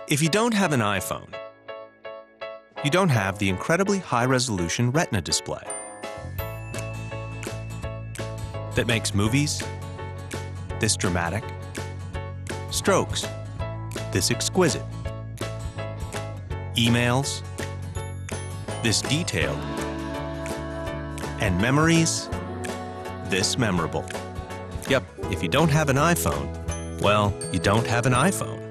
If you don't have an iPhone, you don't have the incredibly high-resolution Retina display that makes movies this dramatic, strokes this exquisite, emails this detailed, and memories this memorable. Yep, if you don't have an iPhone, well, you don't have an iPhone.